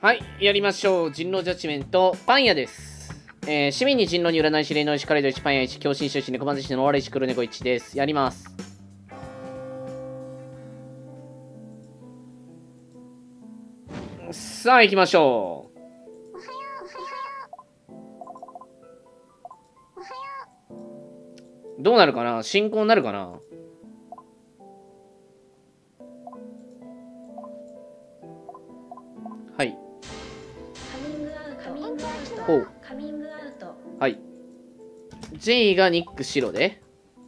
はい、やりましょう。人狼ジャッジメント、パン屋です。市民に人狼に占い師、霊能師、カレド1、パン屋1、狂信出身、猫番師の悪いし黒猫1です。やります。さあ、行きましょう。どうなるかな？進行になるかな？はい。ほう。 カミングアウト。 はい。J がニック白で、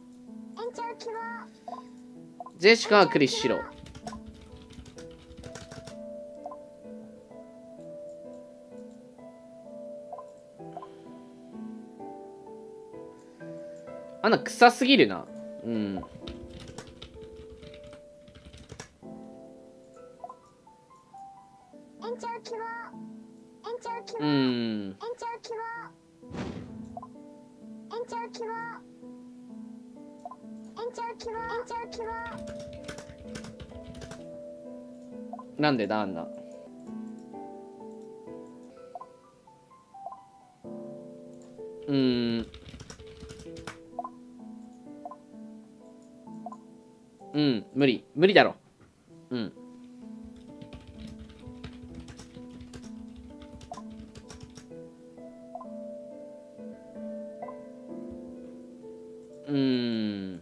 ジェシカはクリス白。あんな臭すぎるな。うん。うん。なんでだ、あんな。うん、無理。無理だろ。うん。うーん。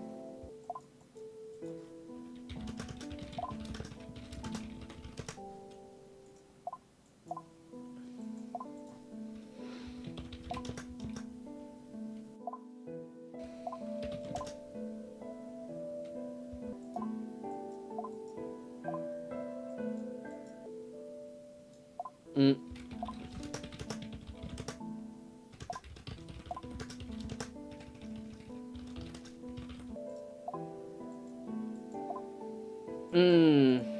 うん。うーん。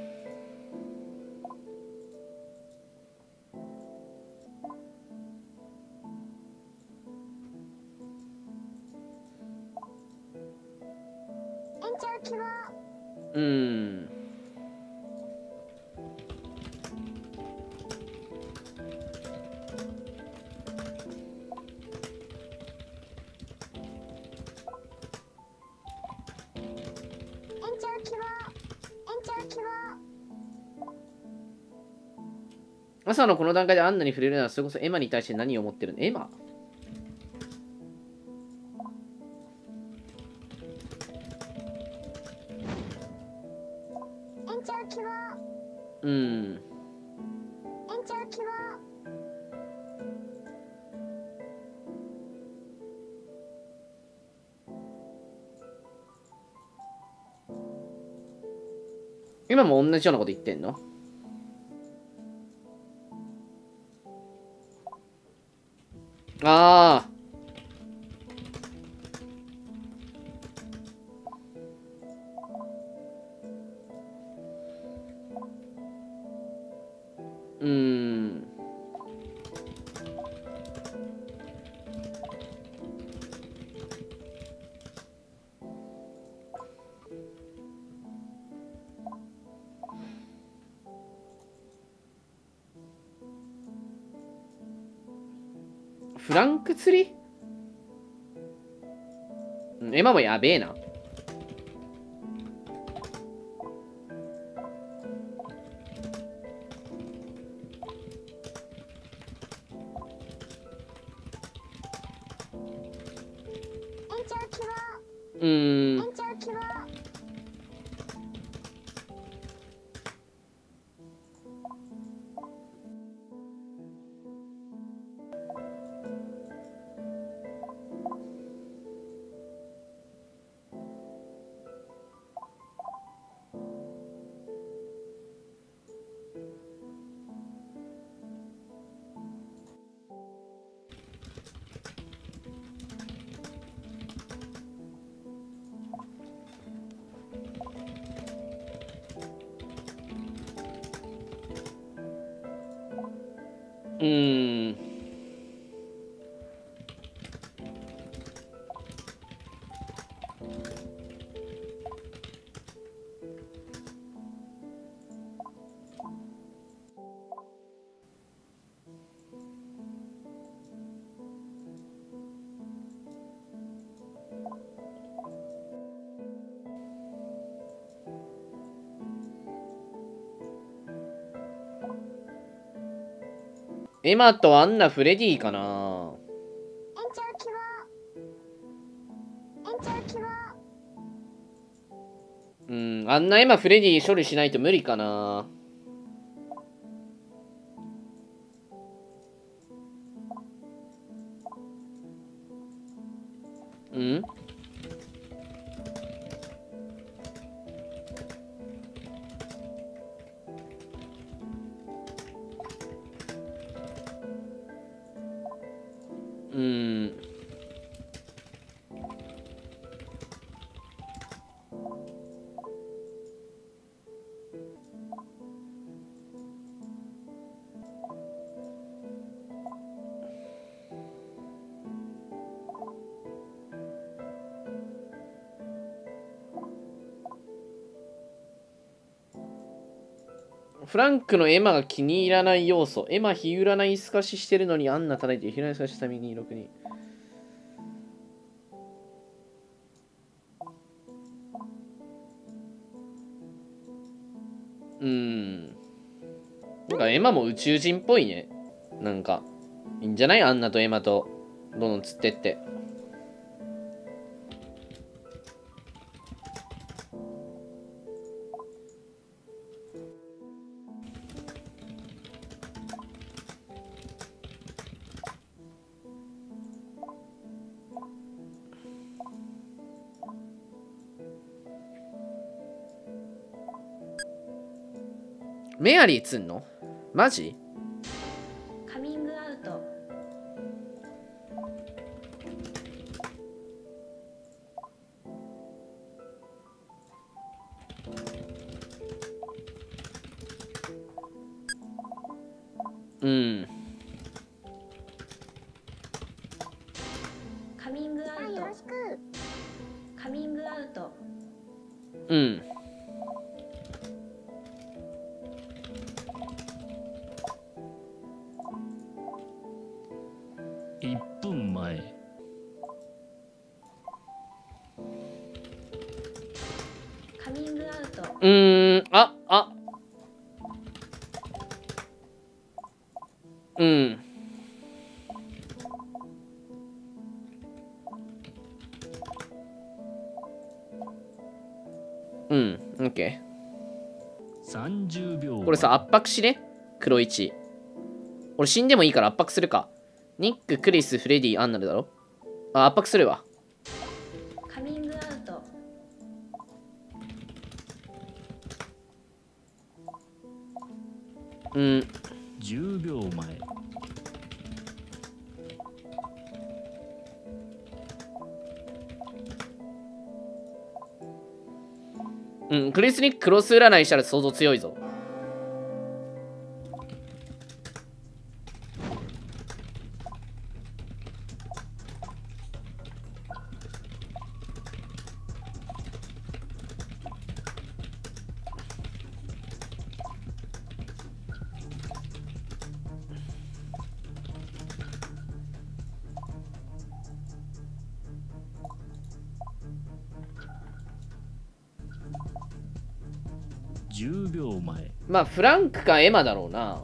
うーん。朝のこの段階でアンナに触れるなら、それこそエマに対して何を思ってるの？エマ？うーん。今も同じようなこと言ってんの？ああ。うーん。フランク釣り？エマもやべえな。うーん。うーん。 エマとアンナ、フレディかな。うん、アンナ、エマ、フレディ処理しないと無理かな。うん。うん。フランクのエマが気に入らない要素。エマ、日占いすかししてるのにアンナ叩いて、日占いすかしために6に。なんかエマも宇宙人っぽいね。なんか、いいんじゃないアンナとエマと、どんどん釣ってって。メアリー釣んのマジ？ カミングアウト。 うん。 カミングアウト。よろしく。カミングアウト。 うん。 1分前。 カミングアウト。 うん。うん、オッケー。30秒。 これさ、圧迫しね。黒1。俺死んでもいいから圧迫するか。ニック、クリス、フレディ、アンナルだろ。あ、圧迫するわ。 カミングアウト。 うん。 10秒前。 うん、クリスにクロス占いしたら相当強いぞ。 10秒前。 まあ、フランクかエマだろうな。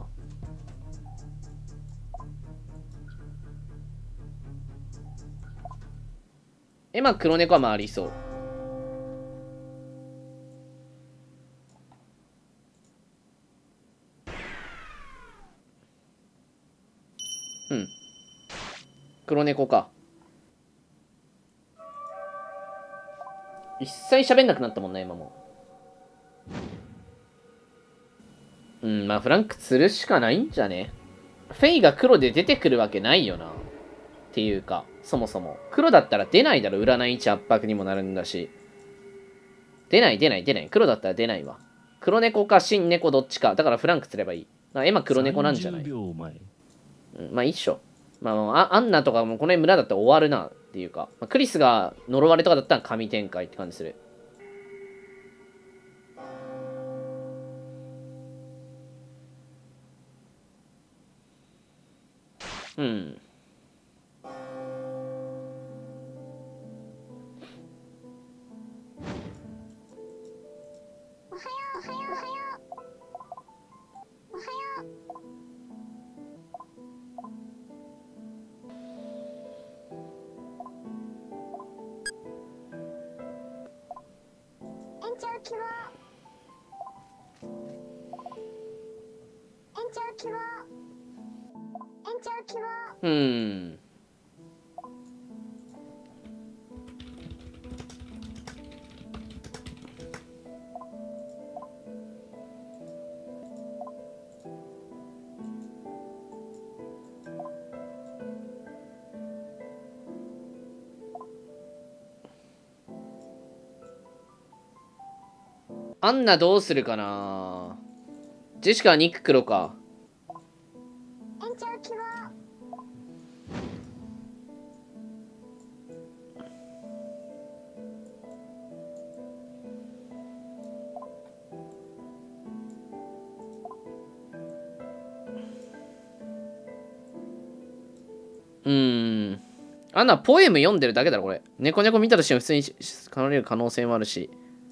エマ、黒猫はまあありそう。うん。黒猫か。一切喋んなくなったもんね、エマも。うん、まあフランク釣るしかないんじゃね。フェイが黒で出てくるわけないよな。っていうか、そもそも。黒だったら出ないだろ、占い1圧迫にもなるんだし。出ない。黒だったら出ないわ。黒猫か新猫どっちか。だからフランク釣ればいい。エマ黒猫なんじゃない？ 秒前。 うん、まあ一緒。まあ、アンナとかもこの辺村だったら終わるなっていうか、まあ、クリスが呪われとかだったら神展開って感じする。うん。 希望。延長希望。 うーん。アンナどうするかな。ジェシカは肉黒か。 延長希望。 アンナポエム読んでるだけだろこれ。猫猫見たとしても普通にかなれる可能性もあるし。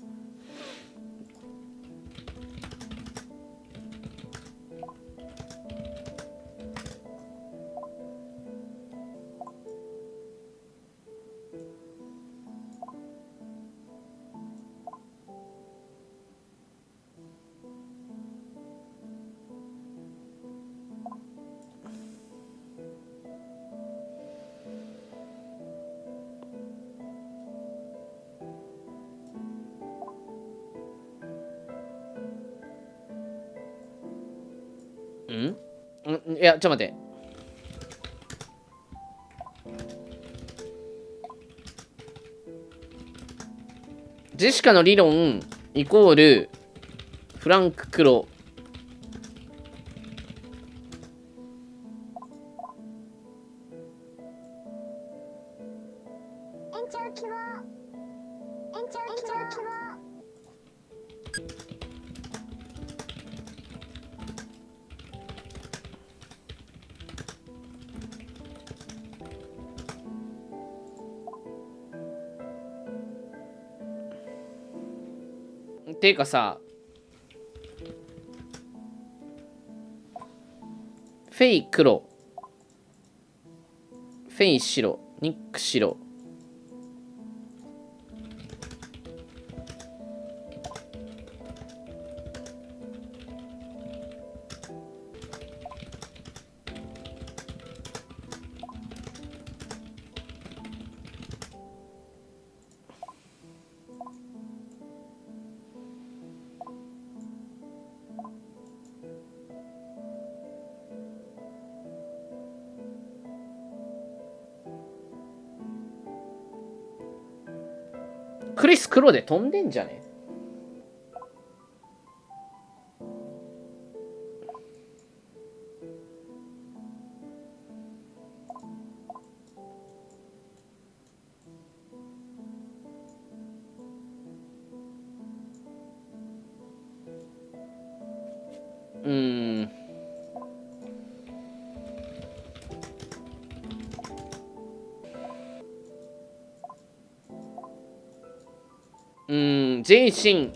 いや、ちょっと待って。ジェシカの理論イコールフランク黒。 延長希望。延長希望。 ていうかさ、フェイ黒、フェイ白、ニック白。クリス黒で飛んでんじゃね。ジェイシン。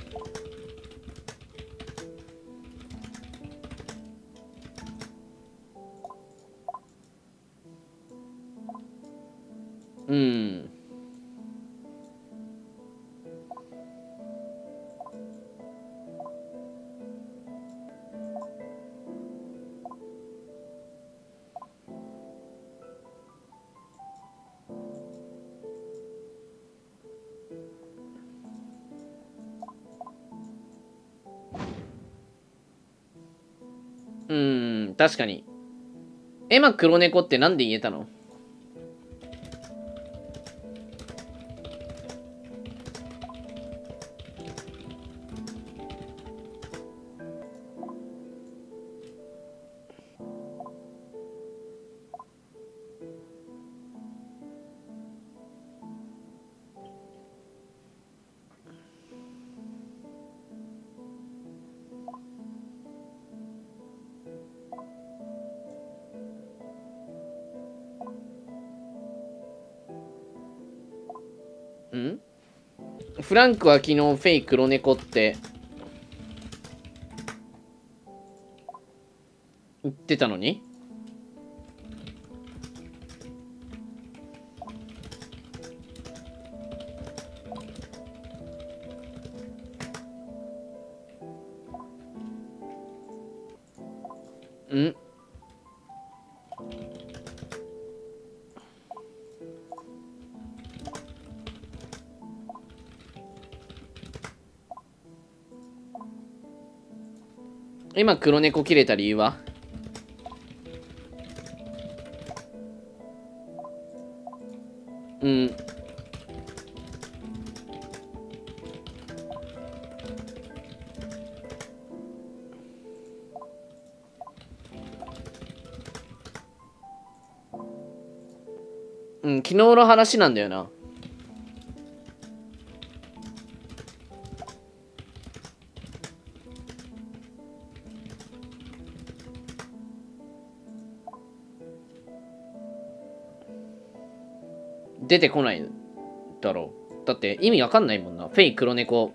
確かに。エマ黒猫ってなんで言えたの？フランクは昨日フェイ黒猫って言ってたのに。 ん今黒猫切れた理由は？うん。うん、昨日の話なんだよな。出てこないだろう。だって意味わかんないもんな。フェイ黒猫。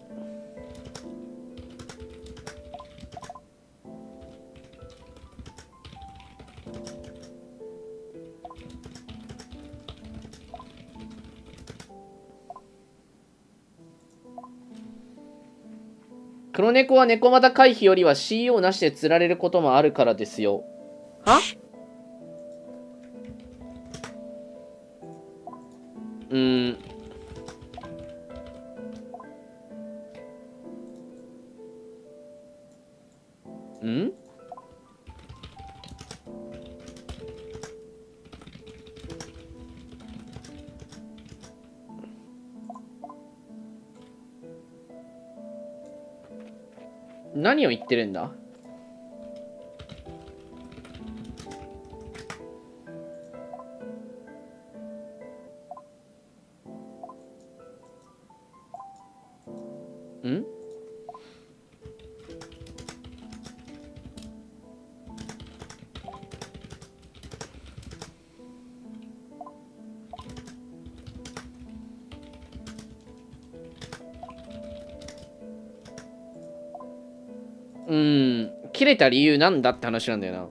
黒猫は猫股回避よりは CO なしで釣られることもあるからですよ。は？ん何を言ってるんだ？ん切れた理由なんだって話なんだよな。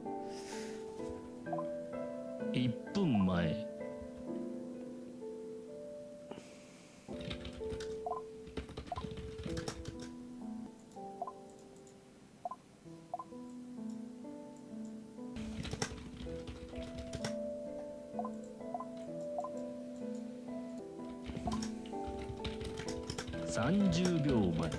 1分前。30秒前。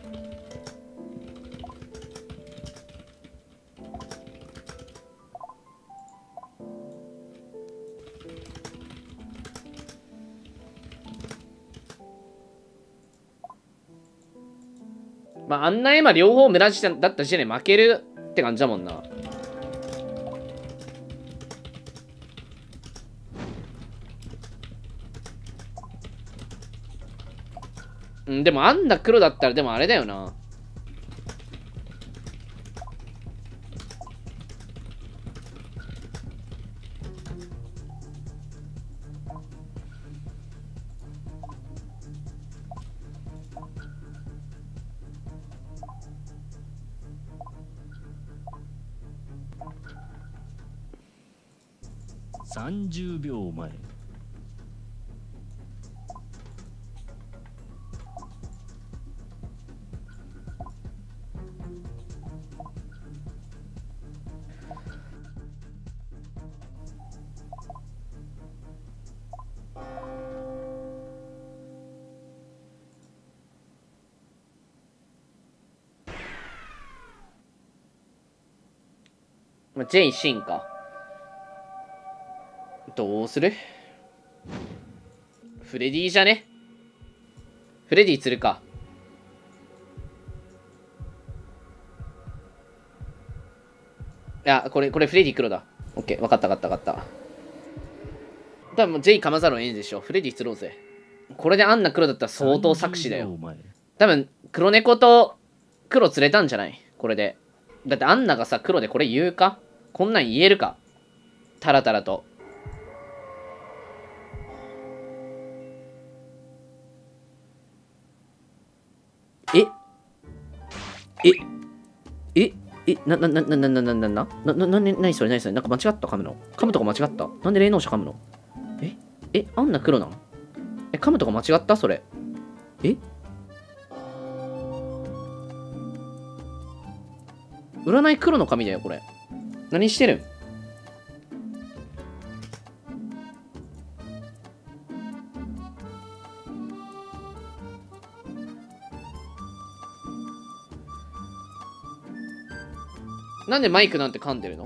まあ、あんな絵馬両方無駄だった時点で負けるって感じだもんな。うん、でもあんな黒だったらでもあれだよな。 30秒前。 まあ、J シンか。どうする？フレディじゃね？フレディ釣るか。いや、これフレディ黒だ。オッケー、わかったわかったわかった。多分もう J かまざるを得んでしょ。フレディ釣ろうぜ。これでアンナ黒だったら相当作詞だよ。多分、黒猫と黒釣れたんじゃない？これで。だってアンナがさ、黒でこれ言うか？こんなん言えるか？タラタラと。え何それ何それなんか間違った噛むの噛むとこ間違ったなんで霊能者噛むのアンナ黒なん噛むとこ間違ったそれ占い黒の紙だよこれ何してるん？なんでマイクなんて噛んでるの？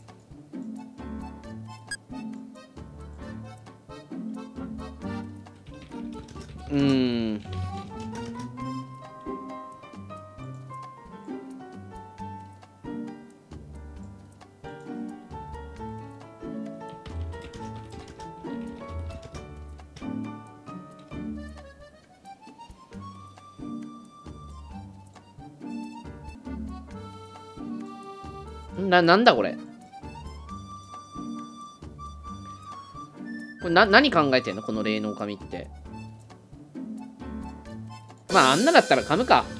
なんだこれ。これ何考えてんのこの霊能神って。まあ、あんなだったら噛むか。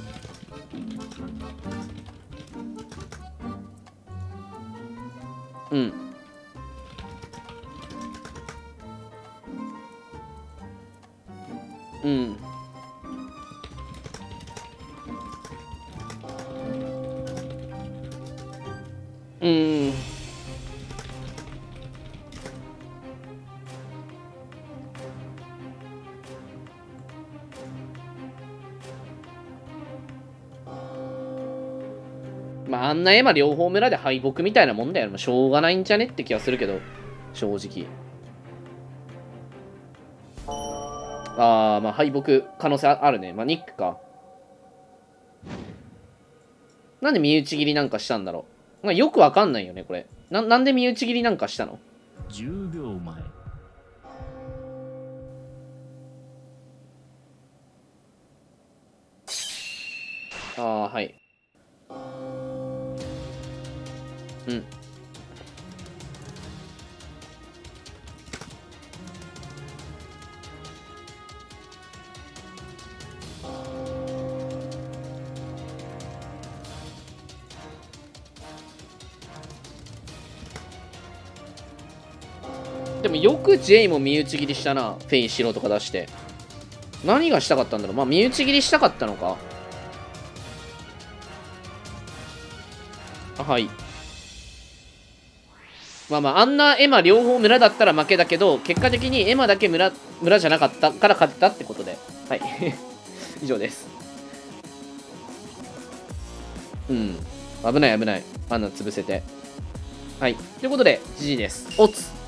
うん。うん。まあ、あんなエマ両方村で敗北みたいなもんだよ。しょうがないんじゃねって気がするけど、正直。まあ敗北可能性あるね。まあ、ニックか。なんで身内切りなんかしたんだろう。まあ、よくわかんないよね、これ。なんで身内切りなんかしたの？ 10秒前。 はい。うん。でもよく J も身内切りしたな。フェイ白とか出して。何がしたかったんだろう。まあ身内切りしたかったのか。はい。まあまあ、あんなエマ両方村だったら負けだけど、結果的にエマだけ村じゃなかったから勝ったってことで。はい。以上です。うん。危ない危ない。あんな潰せて。はい。ということで、GG です。おつ。